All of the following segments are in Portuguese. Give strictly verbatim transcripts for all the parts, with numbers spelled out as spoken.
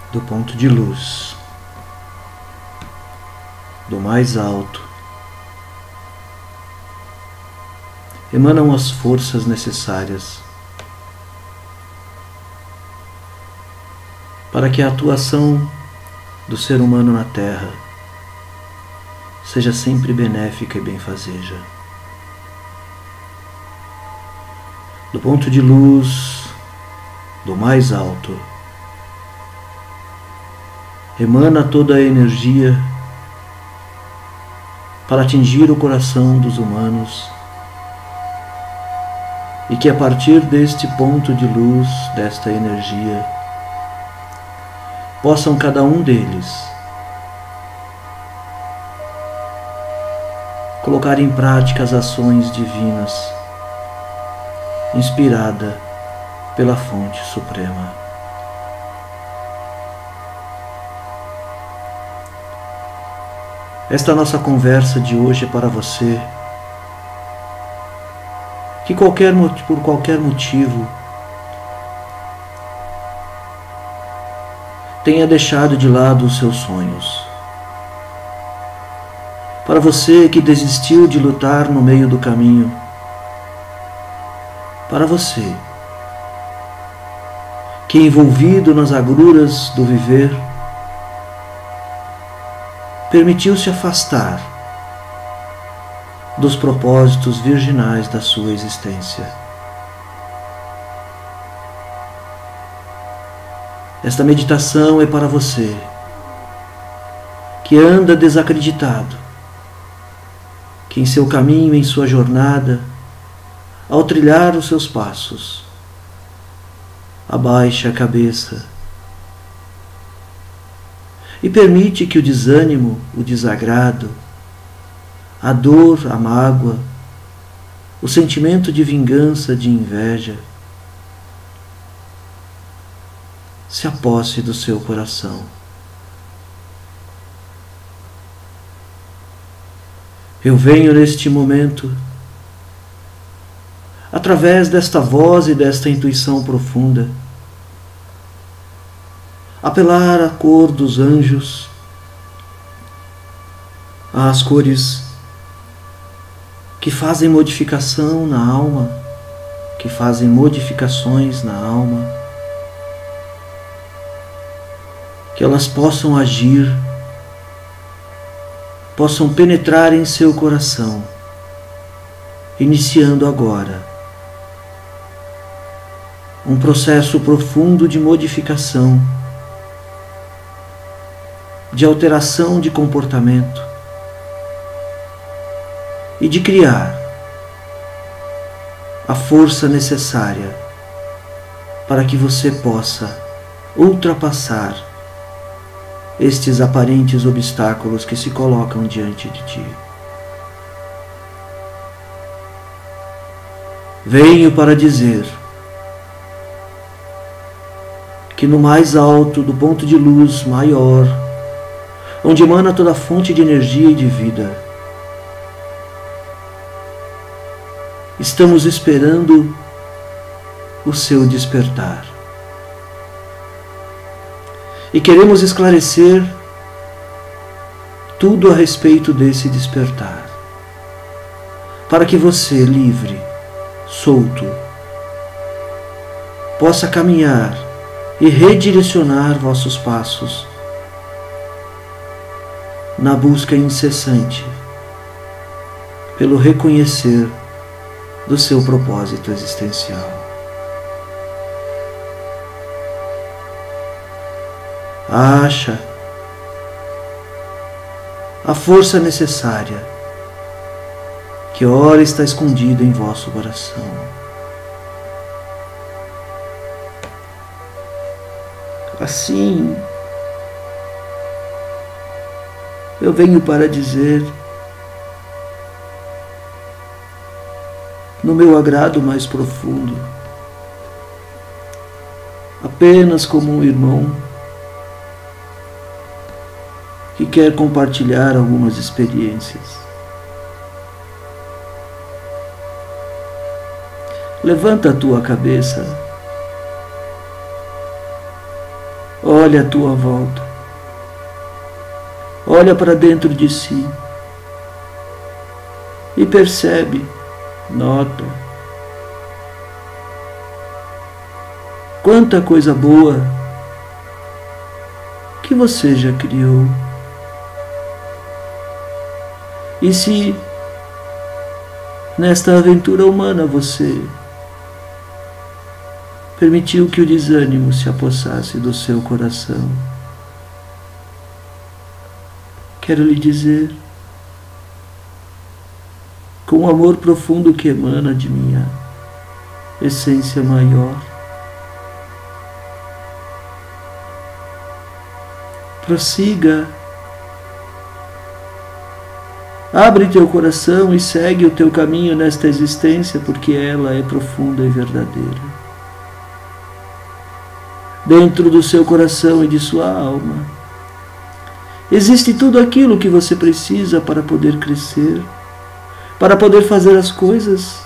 do ponto de luz, do mais alto, emanam as forças necessárias para que a atuação do ser humano na Terra seja sempre benéfica e benfazeja. Do ponto de luz, do mais alto, emana toda a energia para atingir o coração dos humanos e que a partir deste ponto de luz, desta energia, possam cada um deles colocar em prática as ações divinas, inspirada pela fonte suprema. Esta nossa conversa de hoje é para você que qualquer, por qualquer motivo tenha deixado de lado os seus sonhos. Para você que desistiu de lutar no meio do caminho. Para você que, envolvido nas agruras do viver, permitiu-se afastar dos propósitos virginais da sua existência. Esta meditação é para você que anda desacreditado, que em seu caminho, em sua jornada, ao trilhar os seus passos, abaixa a cabeça e permite que o desânimo, o desagrado, a dor, a mágoa, o sentimento de vingança, de inveja, se aposse do seu coração. Eu venho neste momento, através desta voz e desta intuição profunda, apelar à cor dos anjos, às cores que fazem modificação na alma, que fazem modificações na alma, que elas possam agir, possam penetrar em seu coração, iniciando agora um processo profundo de modificação, de alteração de comportamento e de criar a força necessária para que você possa ultrapassar estes aparentes obstáculos que se colocam diante de ti. Venho para dizer que no mais alto do ponto de luz maior, onde emana toda a fonte de energia e de vida, estamos esperando o seu despertar. E queremos esclarecer tudo a respeito desse despertar, para que você, livre, solto, possa caminhar e redirecionar vossos passos na busca incessante pelo reconhecer do seu propósito existencial. Acha a força necessária que ora está escondida em vosso coração. Assim, eu venho para dizer, no meu agrado mais profundo, apenas como um irmão que quer compartilhar algumas experiências. Levanta a tua cabeça Olha à tua volta. Olha para dentro de si. E percebe, nota, quanta coisa boa que você já criou. E se nesta aventura humana você permitiu que o desânimo se apossasse do seu coração, quero lhe dizer, com o amor profundo que emana de minha essência maior, prossiga, abre teu coração e segue o teu caminho nesta existência, porque ela é profunda e verdadeira. Dentro do seu coração e de sua alma existe tudo aquilo que você precisa para poder crescer, para poder fazer as coisas,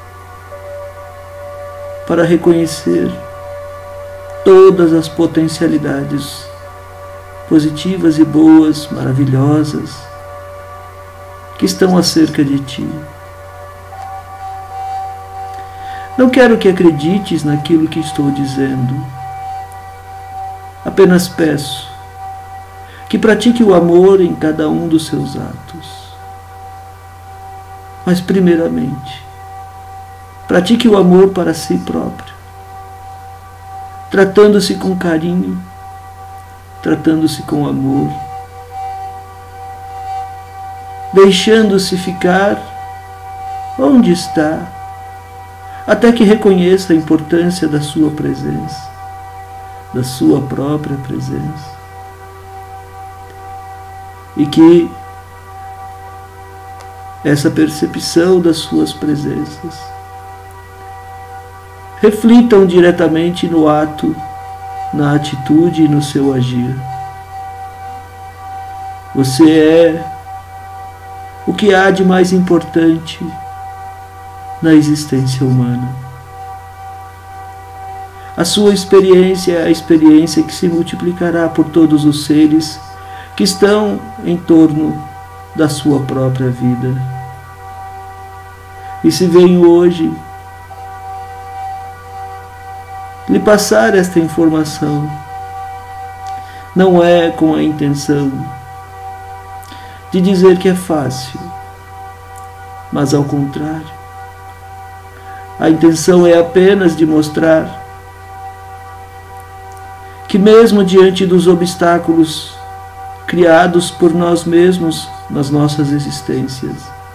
para reconhecer todas as potencialidades positivas e boas, maravilhosas, que estão acerca de ti. Não quero que acredites naquilo que estou dizendo. Apenas peço que pratique o amor em cada um dos seus atos. Mas, primeiramente, pratique o amor para si próprio, tratando-se com carinho, tratando-se com amor, deixando-se ficar onde está, até que reconheça a importância da sua presença, da sua própria presença, e que essa percepção das suas presenças reflitam diretamente no ato, na atitude e no seu agir. Você é o que há de mais importante na existência humana. A sua experiência é a experiência que se multiplicará por todos os seres que estão em torno da sua própria vida. E se venho hoje lhe passar esta informação, não é com a intenção de dizer que é fácil, mas ao contrário, a intenção é apenas de mostrar que mesmo diante dos obstáculos criados por nós mesmos nas nossas existências,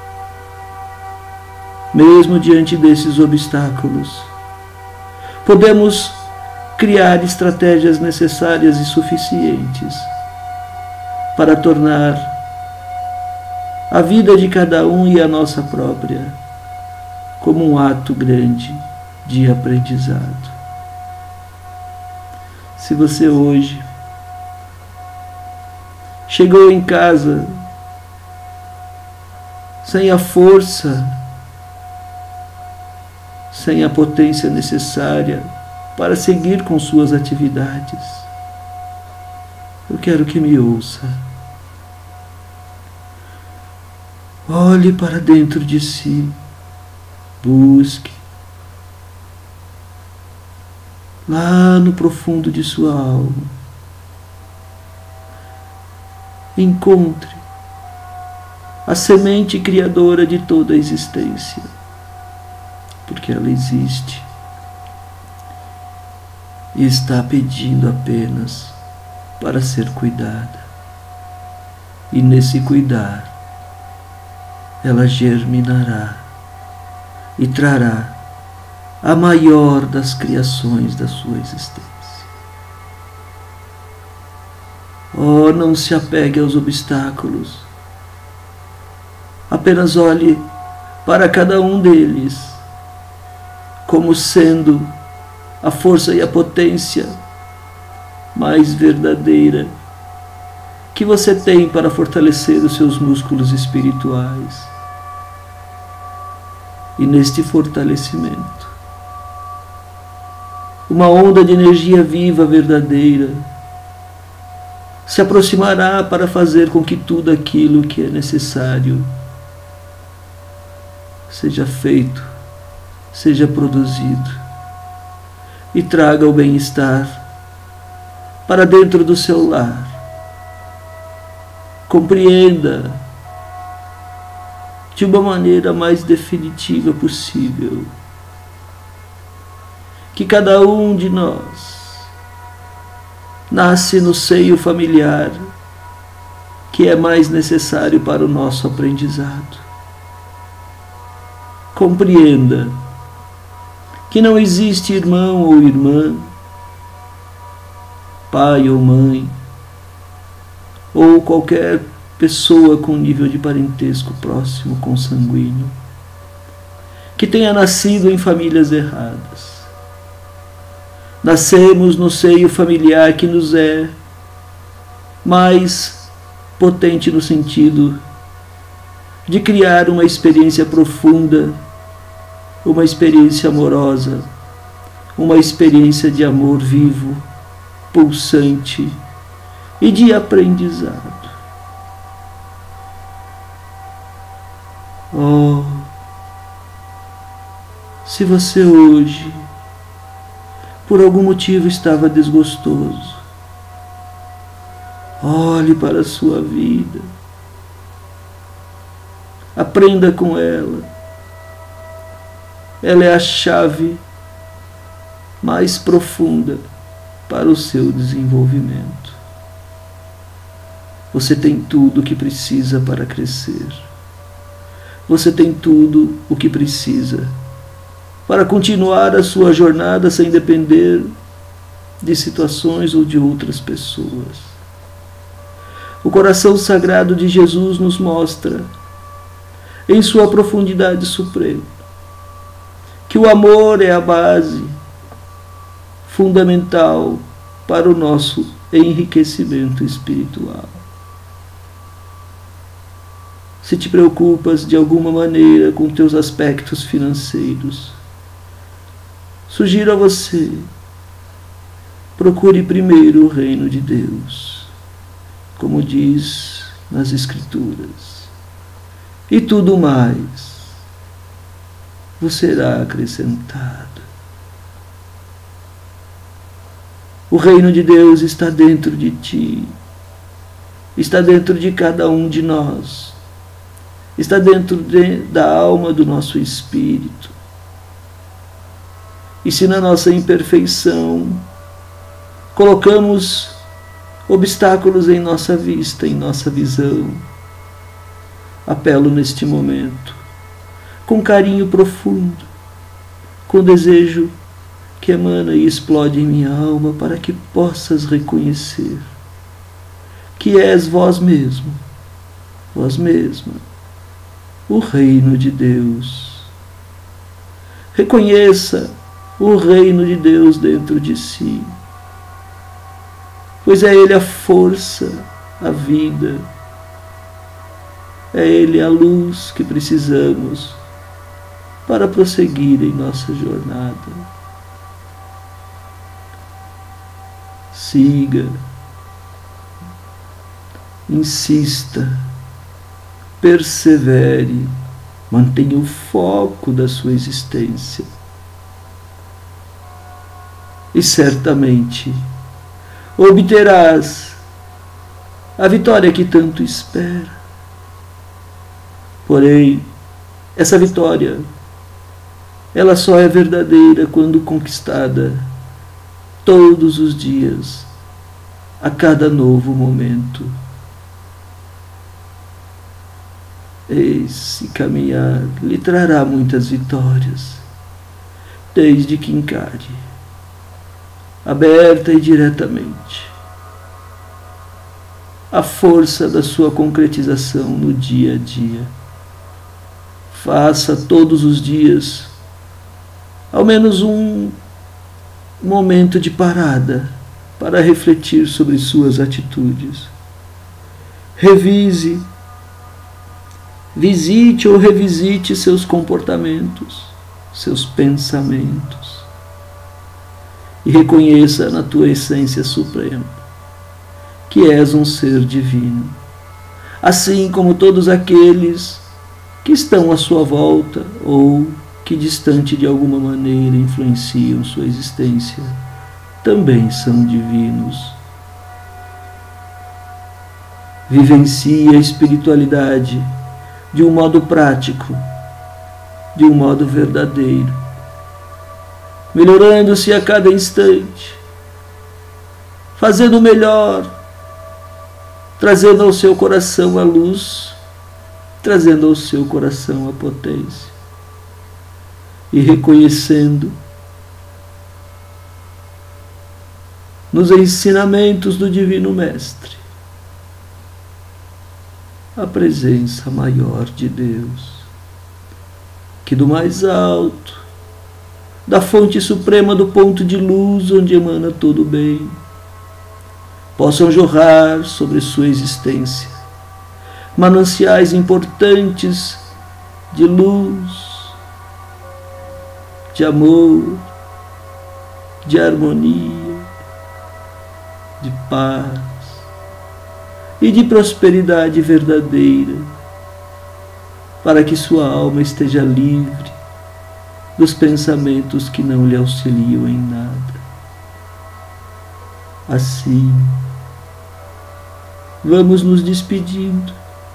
mesmo diante desses obstáculos, podemos criar estratégias necessárias e suficientes para tornar a vida de cada um e a nossa própria como um ato grande de aprendizado. Se você hoje chegou em casa sem a força, sem a potência necessária para seguir com suas atividades, eu quero que me ouça. Olhe para dentro de si, busque lá no profundo de sua alma, encontre a semente criadora de toda a existência, porque ela existe e está pedindo apenas para ser cuidada. E nesse cuidar, ela germinará e trará a maior das criações da sua existência. Oh, não se apegue aos obstáculos. Apenas olhe para cada um deles como sendo a força e a potência mais verdadeira que você tem para fortalecer os seus músculos espirituais. E neste fortalecimento, uma onda de energia viva, verdadeira, se aproximará para fazer com que tudo aquilo que é necessário seja feito, seja produzido e traga o bem-estar para dentro do seu lar. Compreenda de uma maneira mais definitiva possível que cada um de nós nasce no seio familiar que é mais necessário para o nosso aprendizado. Compreenda que não existe irmão ou irmã, pai ou mãe, ou qualquer pessoa com nível de parentesco próximo, consanguíneo, que tenha nascido em famílias erradas. Nascemos no seio familiar que nos é mais potente no sentido de criar uma experiência profunda, uma experiência amorosa, uma experiência de amor vivo, pulsante e de aprendizado. Oh, se você hoje, por algum motivo, estava desgostoso, olhe para a sua vida, aprenda com ela. Ela é a chave mais profunda para o seu desenvolvimento. Você tem tudo o que precisa para crescer. Você tem tudo o que precisa para continuar a sua jornada sem depender de situações ou de outras pessoas. O coração sagrado de Jesus nos mostra, em sua profundidade suprema, que o amor é a base fundamental para o nosso enriquecimento espiritual. Se te preocupas de alguma maneira com teus aspectos financeiros, sugiro a você, procure primeiro o reino de Deus, como diz nas Escrituras, e tudo mais vos será acrescentado. O reino de Deus está dentro de ti, está dentro de cada um de nós, está dentro de, da alma do nosso espírito. E se na nossa imperfeição colocamos obstáculos em nossa vista, em nossa visão, apelo neste momento, com carinho profundo, com desejo que emana e explode em minha alma, para que possas reconhecer que és vós mesmo, vós mesma, o reino de Deus. Reconheça o reino de Deus dentro de si, pois é Ele a força, a vida, é Ele a luz que precisamos para prosseguir em nossa jornada. Siga, insista, persevere, mantenha o foco da sua existência. E certamente obterás a vitória que tanto espera. Porém, essa vitória, ela só é verdadeira quando conquistada todos os dias, a cada novo momento. Esse caminhar lhe trará muitas vitórias, desde que encare, aberta e diretamente, a força da sua concretização no dia a dia. Faça todos os dias ao menos um momento de parada para refletir sobre suas atitudes. Revise, visite ou revisite seus comportamentos, seus pensamentos, e reconheça na tua essência suprema que és um ser divino, assim como todos aqueles que estão à sua volta ou que distante de alguma maneira influenciam sua existência, também são divinos. Vivencie a espiritualidade de um modo prático, de um modo verdadeiro, melhorando-se a cada instante, fazendo o melhor, trazendo ao seu coração a luz, trazendo ao seu coração a potência e reconhecendo nos ensinamentos do Divino Mestre a presença maior de Deus, que do mais alto, da fonte suprema do ponto de luz onde emana todo o bem, possam jorrar sobre sua existência mananciais importantes de luz, de amor, de harmonia, de paz e de prosperidade verdadeira, para que sua alma esteja livre dos pensamentos que não lhe auxiliam em nada. Assim, vamos nos despedindo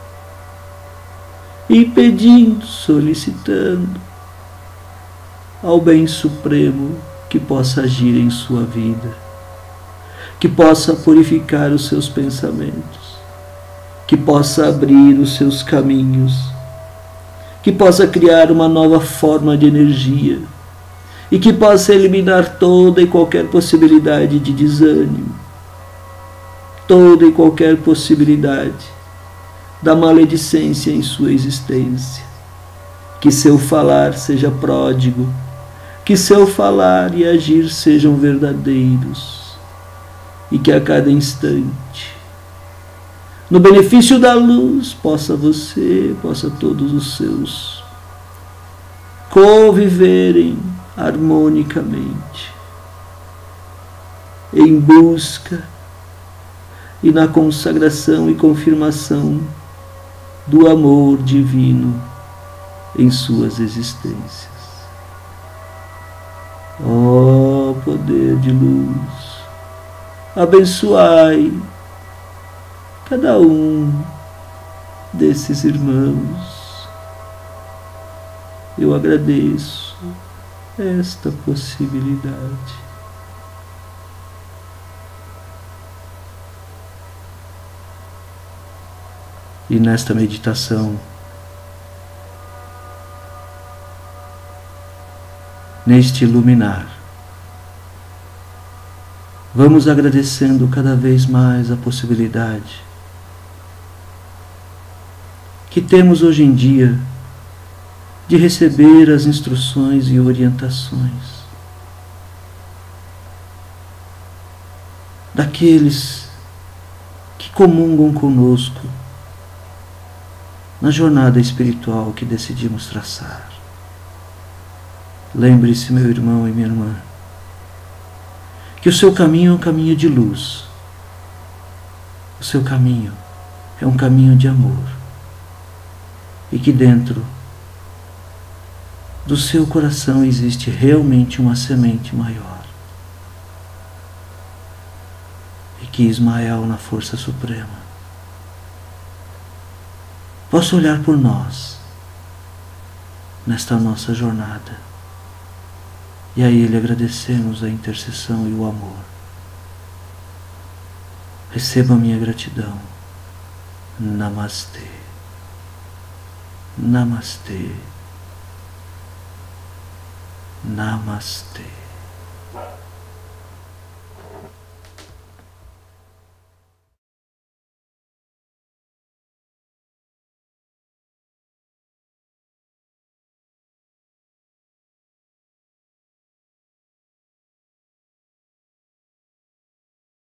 e pedindo, solicitando ao Bem Supremo que possa agir em sua vida, que possa purificar os seus pensamentos, que possa abrir os seus caminhos, que possa criar uma nova forma de energia e que possa eliminar toda e qualquer possibilidade de desânimo, toda e qualquer possibilidade da maledicência em sua existência. Que seu falar seja pródigo, que seu falar e agir sejam verdadeiros e que a cada instante, no benefício da luz, possa você, possa todos os seus conviverem harmonicamente, em busca e na consagração e confirmação do amor divino em suas existências. Ó poder de luz, abençoai cada um desses irmãos. Eu agradeço esta possibilidade. E nesta meditação, neste iluminar, vamos agradecendo cada vez mais a possibilidade que temos hoje em dia de receber as instruções e orientações daqueles que comungam conosco na jornada espiritual que decidimos traçar. Lembre-se, meu irmão e minha irmã, que o seu caminho é um caminho de luz. O seu caminho é um caminho de amor. E que dentro do seu coração existe realmente uma semente maior. E que Ismael, na força suprema, possa olhar por nós nesta nossa jornada. E a Ele agradecemos a intercessão e o amor. Receba a minha gratidão. Namastê. Namastê. Namastê.